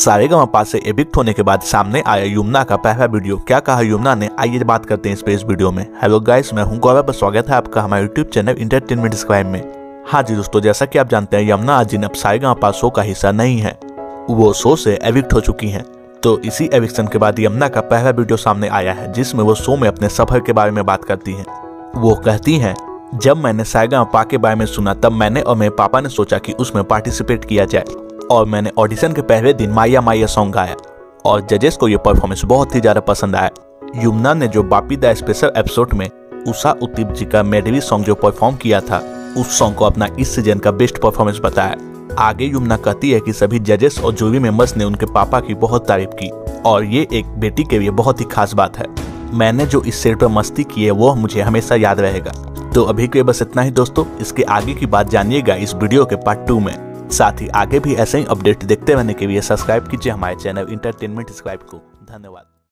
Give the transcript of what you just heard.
सारेगामापा से एविक्ट होने के बाद सामने आया यमुना का पहला वीडियो। क्या कहा यमुना ने, आइए बात करते हैं इस वीडियो में। हेलो गाइस, मैं हूं गौरव, स्वागत है आपका हमारे यूट्यूब चैनल इंटरटेनमेंट स्क्वायर में। हाँ जी दोस्तों, जैसा कि आप जानते हैं यमुना अजीन अब सारेगामापा शो का हिस्सा नहीं है, वो शो से एविक्ट हो चुकी हैं। तो इसी एविक्शन के बाद यमुना का पहला वीडियो सामने आया है जिसमें वो शो में अपने सफर के बारे में बात करती हैं। वो कहती हैं, जब मैंने सारेगामापा के बारे में सुना तब मैंने और मेरे पापा ने सोचा कि उसमें पार्टिसिपेट किया जाए और मैंने ऑडिशन के पहले दिन माया माया सॉन्ग गाया और जजेस को ये परफॉर्मेंस बहुत ही ज्यादा पसंद आया। यमुना ने जो बापी द स्पेशल एपिसोड में उषा उत्तिप जी का मेडली सॉन्ग जो परफॉर्म किया था, उस सॉन्ग को अपना इस सीजन का बेस्ट परफॉर्मेंस बताया। आगे यमुना कहती है कि सभी जजेस और जूरी मेंबर्स ने उनके पापा की बहुत तारीफ की और ये एक बेटी के लिए बहुत ही खास बात है। मैंने जो इस सेट पर मस्ती की है वो मुझे हमेशा याद रहेगा। तो अभी के बस इतना ही दोस्तों, इसके आगे की बात जानिएगा इस वीडियो के पार्ट 2 में। साथ ही आगे भी ऐसे ही अपडेट देखते रहने के लिए सब्सक्राइब कीजिए हमारे चैनल इंटरटेनमेंट स्क्वायर को। धन्यवाद।